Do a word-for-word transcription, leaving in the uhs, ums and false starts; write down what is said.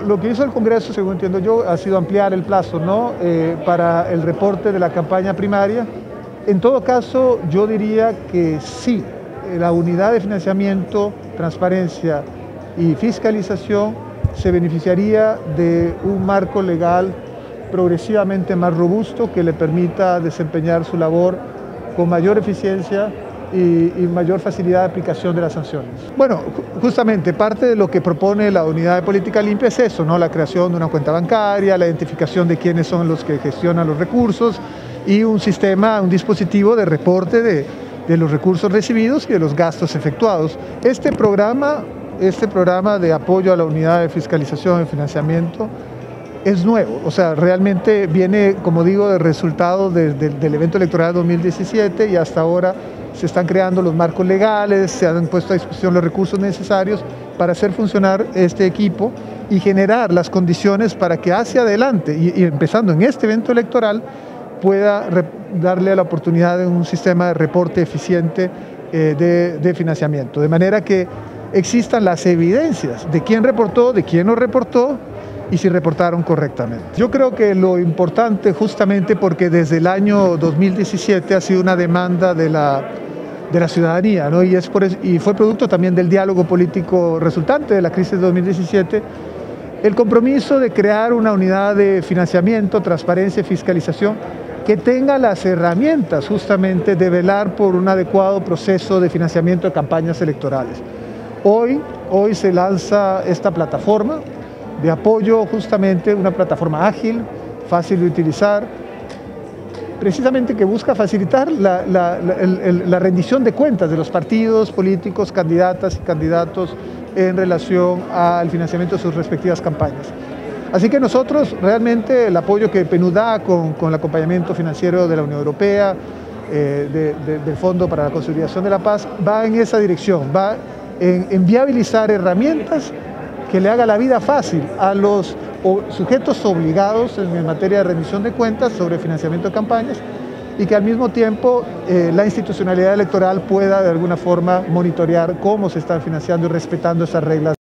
lo que hizo el Congreso, según entiendo yo, ha sido ampliar el plazo, ¿no? eh, para el reporte de la campaña primaria. En todo caso, yo diría que sí, la unidad de financiamiento, transparencia y fiscalización se beneficiaría de un marco legal progresivamente más robusto que le permita desempeñar su labor con mayor eficiencia y, y mayor facilidad de aplicación de las sanciones. Bueno, justamente parte de lo que propone la Unidad de Política Limpia es eso, ¿no? La creación de una cuenta bancaria, la identificación de quiénes son los que gestionan los recursos y un sistema, un dispositivo de reporte de, de los recursos recibidos y de los gastos efectuados. Este programa, este programa de apoyo a la Unidad de Fiscalización y Financiamiento es nuevo, o sea, realmente viene, como digo, del resultado de, de, del evento electoral dos mil diecisiete y hasta ahora se están creando los marcos legales, se han puesto a disposición los recursos necesarios para hacer funcionar este equipo y generar las condiciones para que hacia adelante, y, y empezando en este evento electoral, pueda re, darle la oportunidad de un sistema de reporte eficiente eh, de, de financiamiento, de manera que existan las evidencias de quién reportó, de quién no reportó, y si reportaron correctamente. Yo creo que lo importante, justamente porque desde el año dos mil diecisiete ha sido una demanda de la, de la ciudadanía, ¿no? y, es por eso, y fue producto también del diálogo político resultante de la crisis de dos mil diecisiete, el compromiso de crear una unidad de financiamiento, transparencia y fiscalización que tenga las herramientas justamente de velar por un adecuado proceso de financiamiento de campañas electorales. Hoy, hoy se lanza esta plataforma de apoyo, justamente una plataforma ágil, fácil de utilizar, precisamente que busca facilitar la, la, la, el, la rendición de cuentas de los partidos políticos, candidatas y candidatos en relación al financiamiento de sus respectivas campañas. Así que nosotros realmente el apoyo que P N U D da con, con el acompañamiento financiero de la Unión Europea, eh, de, de, del Fondo para la Consolidación de la Paz, va en esa dirección, va en, en viabilizar herramientas que le haga la vida fácil a los sujetos obligados en materia de rendición de cuentas sobre financiamiento de campañas y que al mismo tiempo eh, la institucionalidad electoral pueda de alguna forma monitorear cómo se están financiando y respetando esas reglas.